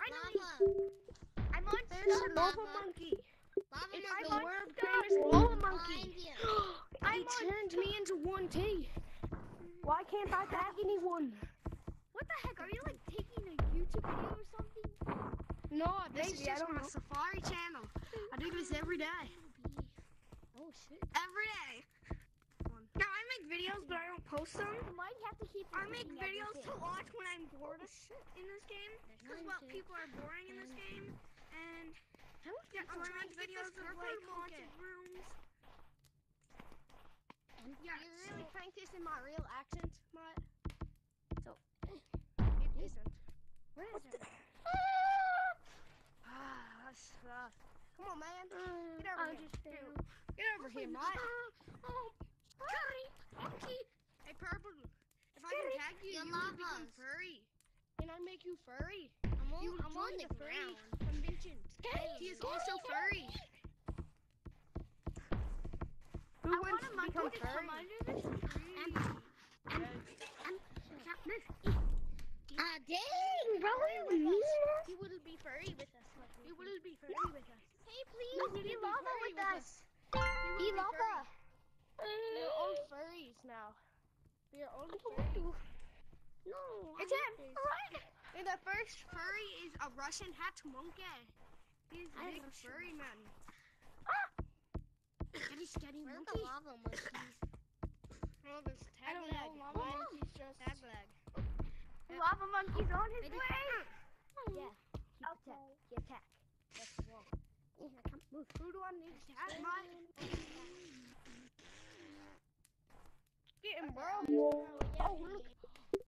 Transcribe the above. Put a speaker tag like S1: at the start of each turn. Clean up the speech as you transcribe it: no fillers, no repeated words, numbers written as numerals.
S1: finally.
S2: Lava.
S1: I'm on
S3: There's a lava
S2: Lava.
S3: monkey.
S2: Lava
S3: It's
S2: monkey.
S3: the world famous lava monkey.
S2: Behind you.
S3: He turned me into 1T. Why can't I tag anyone?
S1: What the heck? Are you like taking a YouTube video or something?
S3: No,
S4: This is
S3: baby, I
S4: just
S3: don't
S4: my
S3: know.
S4: Safari channel. I do this every day.
S1: Oh shit.
S4: Every day. Now I make videos, but I don't post them.
S1: You might have to keep.
S4: I make
S1: repeating
S4: videos to
S1: everything.
S4: watch when I'm bored in this game. Because well, people are boring in this game, and yeah, I'm trying to make videos of like haunted rooms.
S1: Yeah,
S3: You really think this in my real accent, Matt?
S1: So,
S3: It isn't.
S1: what is it?
S3: That's rough. Come on, man. Get over here. Get over here, Matt.
S4: Monkey. Hey, Purple. If I can tag you,
S2: Your
S4: you will become
S2: lavas.
S4: furry.
S3: Can I make you furry?
S2: I'm
S3: You
S2: on
S3: join
S2: the
S3: the furry
S2: ground.
S3: convention.
S4: He is also furry.
S3: Who
S1: I
S3: wants
S1: want a
S3: to
S1: monkey
S3: become
S1: to
S3: furry?
S1: come under this tree.
S2: Dang, bro, you mean that?
S1: He will be furry with us. Like
S3: You will be furry with us.
S1: Hey, please, be lava
S3: furry
S1: with
S3: with
S1: us.
S3: Be
S1: Be
S3: lava.
S1: lava.
S3: We're all furries now. We are all furries.
S2: No.
S3: It's him.
S1: What?
S3: And the first
S4: Furry is a Russian hat monkey. He's a
S1: I
S4: big
S1: love
S4: furry man.
S3: Get a steady
S2: Where's
S3: monkey.
S2: the lava monkeys?
S4: Oh, this
S3: I
S4: tag
S3: don't
S4: lag.
S3: know. Lava monkey's just.
S4: Tag lag.
S1: Lava monkey's on his
S3: Maybe-
S1: way.
S3: Yeah. Keep attack. That's the wall. Yeah, come move. Who do I need to tag? Get him, bro. Oh, look.